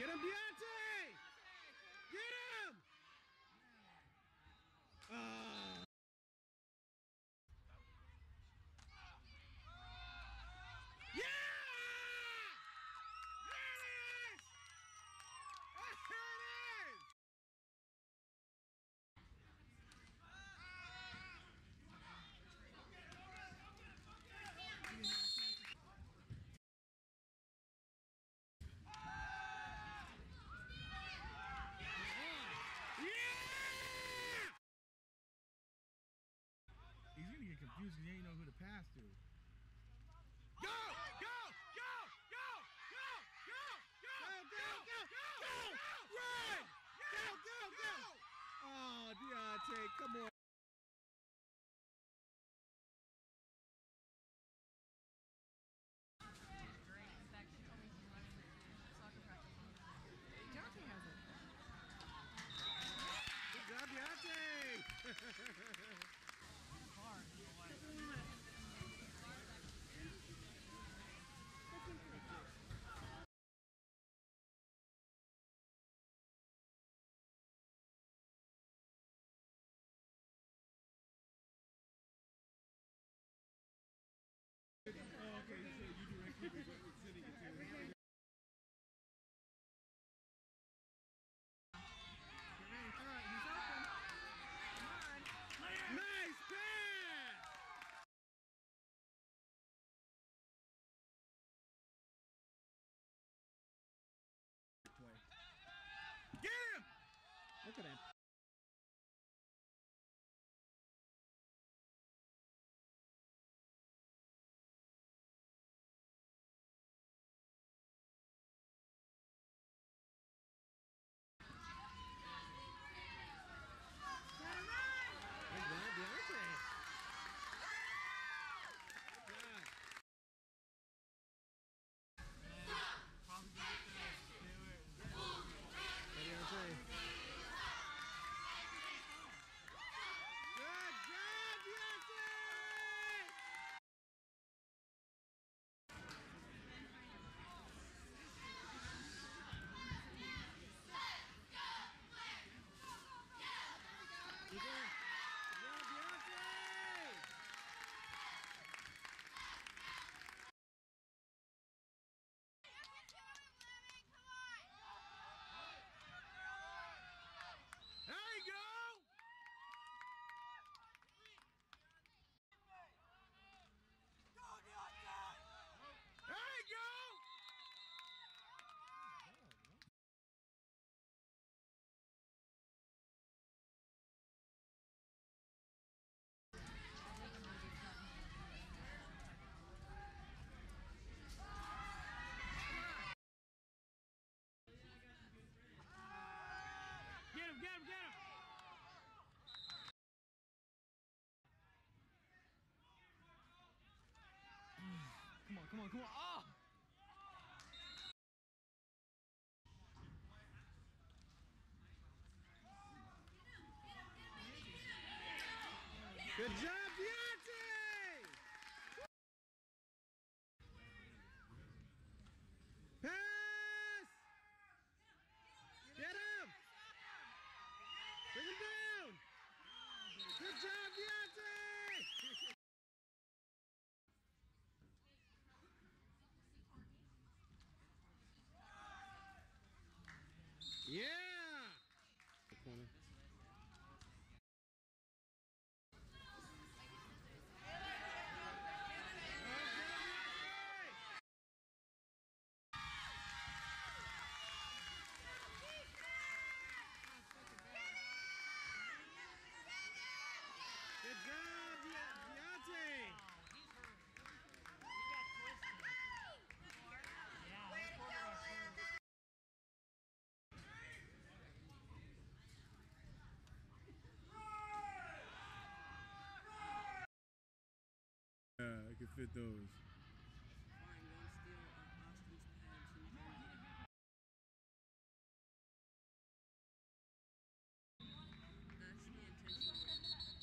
Get him, Deaunte! Get him! Yeah! There it is! There it is! Yeah! He's gonna get confused because he ain't know who to pass to. Go! Go! Go! Go! Go! Go! Go! Go! Go! Go! Run! Go! Go! Go! Oh, Deaunte, come on. Deaunte has it. Good job, Deaunte! Oh, okay, so you directly sending it to him. He's open. Come on. Nice pass! Play. Get him! Look at him. Good job, Deaunte. Good job. Hey, Deaunte. Good job, Deaunte! Good job, Deaunte! There you go! There you go! Get him, get him, get him! Come on, come on, come on. Oh! Good job, Deaunte! Pass! Get him! Bring him down! Good job, Deaunte! Yeah! Corner. Good job, Deaunte! Yeah, I can fit those. Fine, don't steal Austin's pads. That's the intention.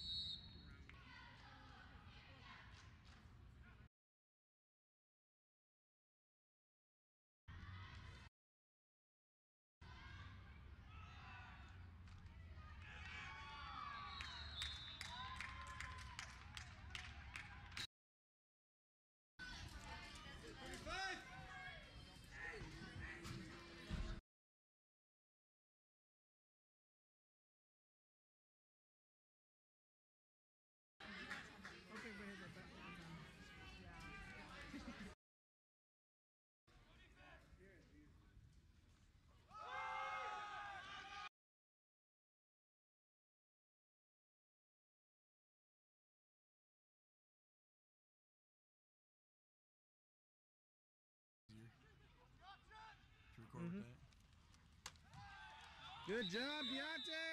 Good job, Deaunte.